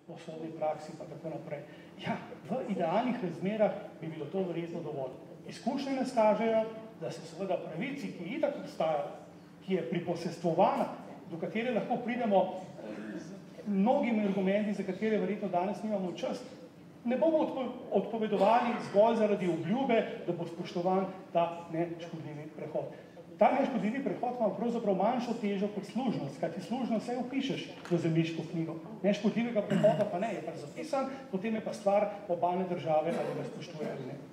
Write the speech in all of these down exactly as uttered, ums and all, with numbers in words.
po sodni praksi pa tako naprej. Ja, v idealnih razmerah bi bilo to verjetno dovolj. Izkušnje nas kažejo, da se seveda pravici, ki itak obstaja, ki je priposestvovana, do katere lahko pridemo z mnogimi argumenti, za katere verjetno danes nimamo čas, ne bomo odpovedovali zgolj zaradi obljube, da bo spoštovan ta neškodljivi prehod. Ta neškodljivi prehod ima pravzaprav manjšo težo kot služnost, kajti služnost vse upišeš v zemljiško knjigo. Neškodljivega prehoda pa ne, je pa zapisan, potem je pa stvar obalne države, ali ga spoštuje ali ne.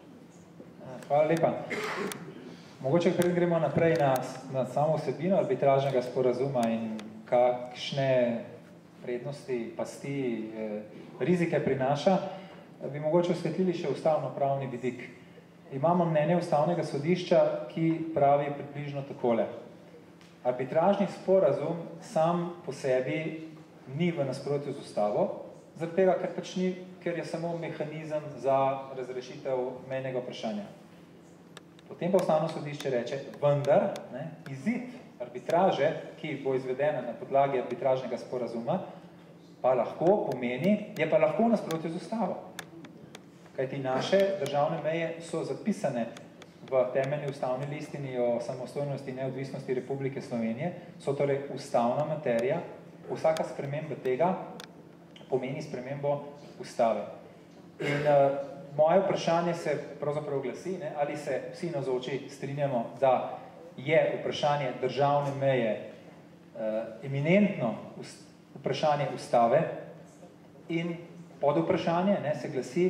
Hvala lepa. Mogoče pred gremo naprej na, na samo vsebino arbitražnega sporazuma in kakšne prednosti, pasti, eh, rizike prinaša, bi mogoče osvetlili še ustavno-pravni vidik. Imamo mnenje ustavnega sodišča, ki pravi približno takole. Arbitražni sporazum sam po sebi ni v nasprotju z ustavo, zaradi tega, ker pač ni, ker je samo mehanizem za razrešitev mejnega vprašanja. Potem pa ustavno sodišče reče, vendar, ne, izid arbitraže, ki bo izvedena na podlagi arbitražnega sporazuma, pa lahko pomeni, je pa lahko v nasprotju z ustavo. Kajti naše državne meje so zapisane v temeljni ustavni listini o samostojnosti in neodvisnosti Republike Slovenije, so torej ustavna materija, vsaka sprememba tega pomeni spremembo ustave. In uh, moje vprašanje se pravzaprav glasi, ne, ali se vsi navzoči strinjamo, da je vprašanje državne meje uh, eminentno vprašanje ustave in pod vprašanje ne, se glasi,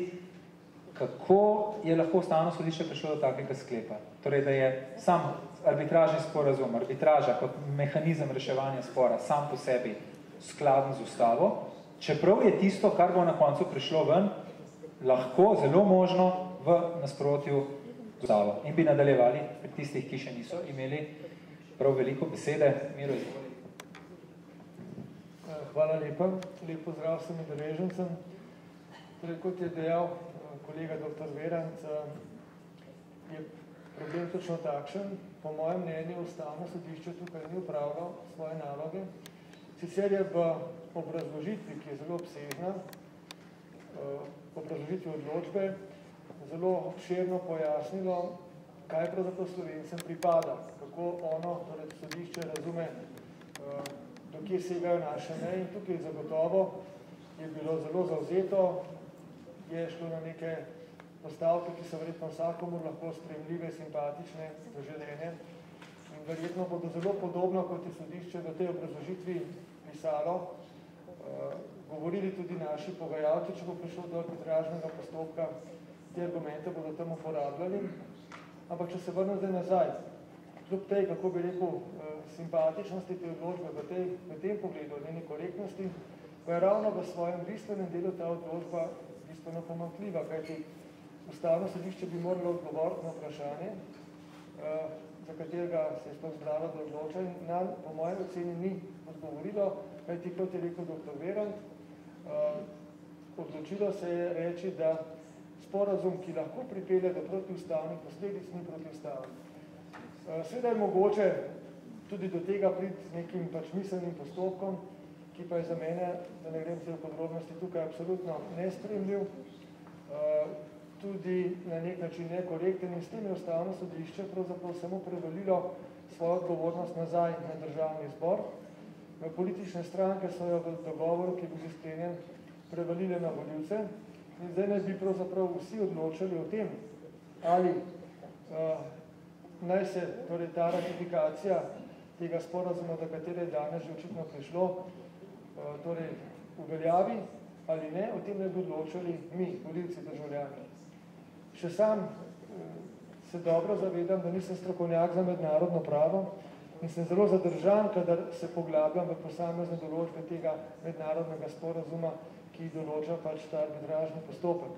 kako je lahko ustavno sodišče prišlo do takega sklepa. Torej, da je sam arbitražni sporazum, arbitraža kot mehanizem reševanja spora sam po sebi skladen z ustavo, čeprav je tisto, kar bo na koncu prišlo ven, lahko, zelo možno, v nasprotju z ustavo. In bi nadaljevali pri tistih, ki še niso imeli prav veliko besede. Miro, izvoli. Hvala lepa. Lep pozdrav vsem udeležencem. Torej, kot je dejal kolega doktor Virant, je problem točno takšen. Po mojem mnenju ustavno sodišče tukaj ni upravljalo svoje naloge. Sicer je v obrazložitvi, ki je zelo obsežna, obrazložitvi odločbe, zelo obširno pojasnilo, kaj pravzaprav Slovencem pripada, kako ono, torej sodišče razume, do kje segajo naše meje, in tukaj zagotovo je bilo zelo zavzeto, je šlo na neke postavke, ki so verjetno vsakomur lahko sprejemljive, simpatične, zaželene. In verjetno bodo zelo podobno, kot je sodišče v tej obrazložitvi pisalo, uh, govorili tudi naši pogajalci, če bo prišlo do arbitražnega postopka, te argumente bodo tam uporabljali. Ampak če se vrnem zdaj nazaj, kljub tej, kako bi rekel, uh, simpatičnosti te odločbe v, tej, v tem pogledu, njeni korektnosti, pa je ravno v svojem bistvenem delu ta odločba bistveno pomanjkljiva, kajti ustavno sodišče bi moralo odgovoriti na vprašanje, uh, za katerega se je sploh zbralo do odloča, in nam, po mojem oceni, ni odgovorilo, kajti, kot je rekel doktor Virant, uh, odločilo se je reči, da sporazum, ki lahko pripelje do protiustavnih posledic, ni protiustavni. Uh, seveda je mogoče tudi do tega priti z nekim pač miselnim postopkom, ki pa je za mene, da ne grem se v podrobnosti, tukaj absolutno nespremljiv, uh, tudi na nek način nekorekten, in s tem je ustavno sodišče pravzaprav samo prevalilo svojo odgovornost nazaj na državni zbor. Politične stranke so jo v dogovoru, ki je bil sklenjen, prevalile na volivce, in zdaj naj bi pravzaprav vsi odločali o tem, ali uh, naj se torej ta ratifikacija tega sporazuma, do katere je danes že očitno prišlo, uh, torej uveljavi ali ne, o tem naj bi odločali mi, volivci, državljani. Še sam se dobro zavedam, da nisem strokovnjak za mednarodno pravo in sem zelo zadržan, kadar se poglabljam v posamezne določbe tega mednarodnega sporazuma, ki določa pač ta arbitražni postopek.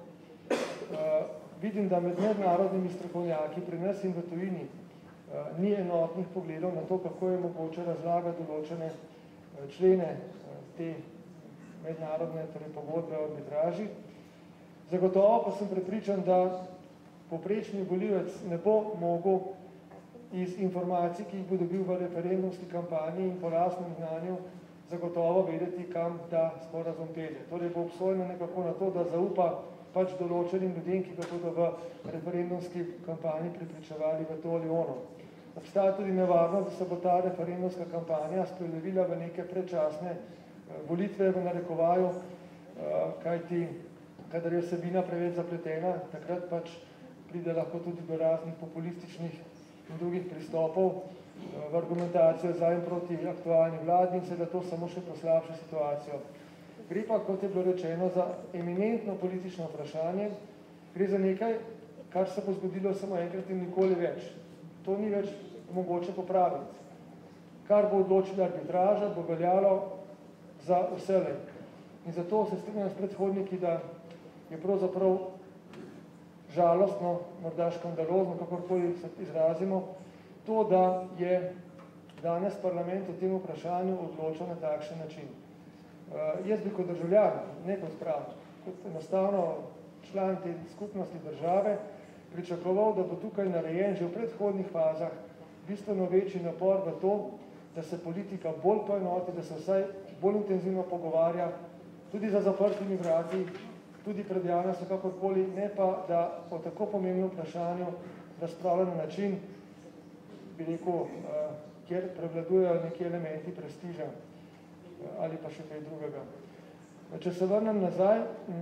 Uh, vidim, da med mednarodnimi strokovnjaki pri nas in v tujini uh, ni enotnih pogledov na to, kako je mogoče razlagati določene uh, člene uh, te mednarodne torej pogodbe o arbitraži. Zagotovo pa sem prepričan, da povprečni volivec ne bo mogel iz informacij, ki jih bo dobil v referendumski kampanji in po lastnem znanju, zagotovo vedeti, kam ta sporazum pelje. Torej bo obsojeno nekako na to, da zaupa pač določenim ljudem, ki ga bodo v referendumski kampanji prepričevali v to ali ono. Obstaja tudi nevarnost, da se bo ta referendumska kampanja sprelevila v neke predčasne volitve v narekovaju, kajti kadar je vsebina preveč zapletena, takrat pač pride lahko tudi do raznih populističnih in drugih pristopov v argumentacijo za in proti aktualni vladi in se da to samo še poslabša situacijo. Gre pa, kot je bilo rečeno, za eminentno politično vprašanje, gre za nekaj, kar se bo zgodilo samo enkrat in nikoli več. To ni več mogoče popraviti. Kar bo odločila arbitraža, bo veljalo za vselej. In zato se strinjam s predhodniki, da je pravzaprav žalostno, morda škandalozno, kakorkoli se izrazimo, to, da je danes parlament o tem vprašanju odločil na takšen način. Uh, jaz bi kot državljan, ne kot prav, kot enostavno član te skupnosti države, pričakoval, da bo tukaj narejen že v predhodnih fazah bistveno večji napor v to, da se politika bolj poenoti, da se vsaj bolj intenzivno pogovarja, tudi za zaprtimi vrati, tudi pred javnostjo kakorkoli, ne pa, da o tako pomembnem vprašanju razpravlja na način, bi rekel, uh, kjer prevladujejo neki elementi prestiža ali pa še kaj drugega. Če se vrnem nazaj,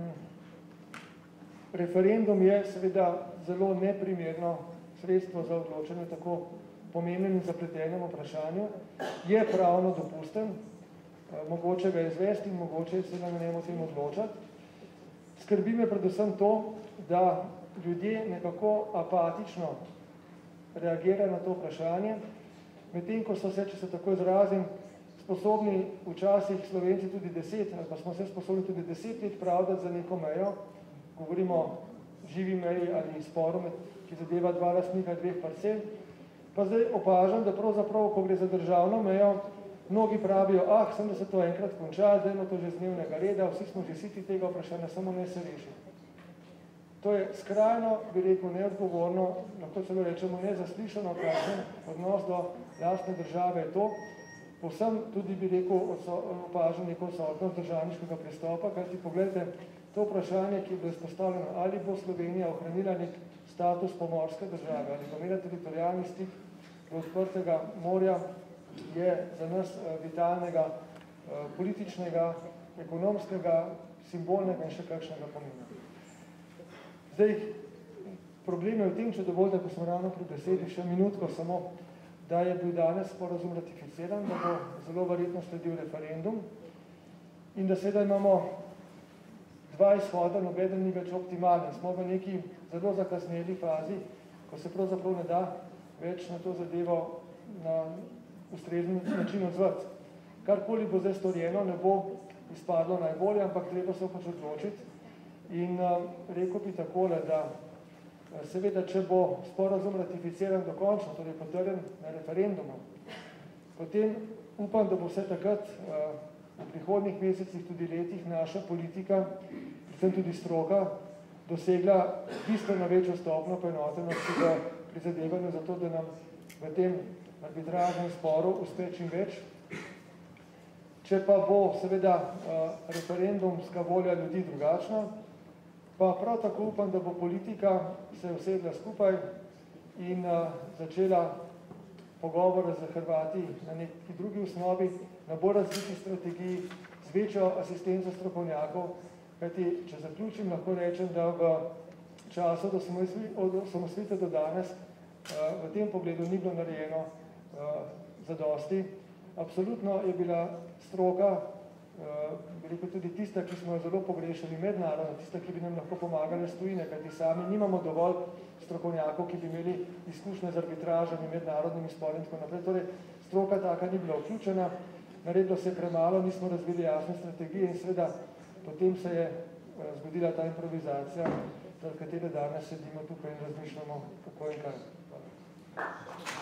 referendum je seveda zelo neprimerno sredstvo za odločanje tako pomembnem in zapletenem vprašanju, je pravno dopusten, mogoče ga izvesti in mogoče se nam ne o tem odločati. Skrbi me predvsem to, da ljudje nekako apatično reagirajo na to vprašanje, medtem ko so se, če se tako izrazim, sposobni včasih Slovenci tudi deset, ali pa smo se sposobni tudi deset let pravdati za neko mejo, govorimo živi meji ali sporu, ki zadeva dva lastnika dveh parcel, pa zdaj opažam, da pravzaprav, ko gre za državno mejo, mnogi pravijo, ah, sem da se to enkrat konča, zdaj to že z dnevnega reda, vsi smo že siti tega vprašanja, samo ne se reši. To je skrajno, bi rekel, neodgovorno, lahko celo rečemo nezaslišano, kakšen odnos do lastne države je to, povsem tudi bi rekel, opažen neko odsotnost državniškega pristopa, kajti pogledajte, to vprašanje, ki je bilo izpostavljeno, ali bo Slovenija ohranila nek status pomorske države, ali bo imela teritorialni stik do odprtega morja, je za nas vitalnega, političnega, ekonomskega, simbolnega in še kakšnega pomena. Zdaj, problem je v tem, če dovolite, ko smo ravno pri besedi, še minutko samo, da je bil danes sporazum ratificiran, da bo zelo verjetno sledil referendum in da seveda imamo dva izhoda, nobeden ni več optimalen. Smo v neki zelo zakasneli fazi, ko se pravzaprav ne da več na to zadevo na ustrezen način odzvati. Karkoli bo zdaj storjeno, ne bo izpadlo najbolje, ampak treba se pač odločiti. In uh, rekel bi takole, da seveda, če bo sporazum ratificiran dokončno, torej potrjen na referendumu, potem upam, da bo vse takrat v prihodnjih mesecih, tudi letih, naša politika, predvsem tudi stroka, dosegla bistveno večjo stopnjo poenotenosti v prizadevanju za to, da nam v tem arbitražnem sporu uspe čim več. Če pa bo seveda referendumska volja ljudi drugačna, pa prav tako upam, da bo politika se usedla skupaj in uh, začela pogovore z Hrvati na neki drugi osnovi, na bolj različni strategiji, z večjo asistenco strokovnjakov, kajti, če zaključim, lahko rečem, da v času od osamosvojitve do danes uh, v tem pogledu ni bilo narejeno uh, zadosti. Absolutno je bila stroka, bi rekel tudi tista, ki smo jo zelo pogrešali mednarodno, tista, ki bi nam lahko pomagali s tujine, kajti sami nimamo dovolj strokovnjakov, ki bi imeli izkušnje z arbitražami, mednarodnimi spori in tako naprej. Torej, stroka taka ni bila vključena, naredilo se je premalo, nismo razvili jasne strategije in seveda potem se je zgodila ta improvizacija, v kateri danes sedimo tukaj in razmišljamo, kako in kaj. Hvala.